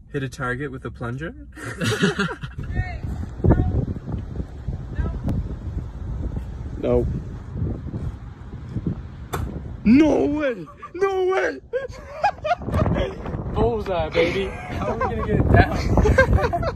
Hit a target with a plunger? No. No way! No way! Bullseye, baby. How are we gonna get it down?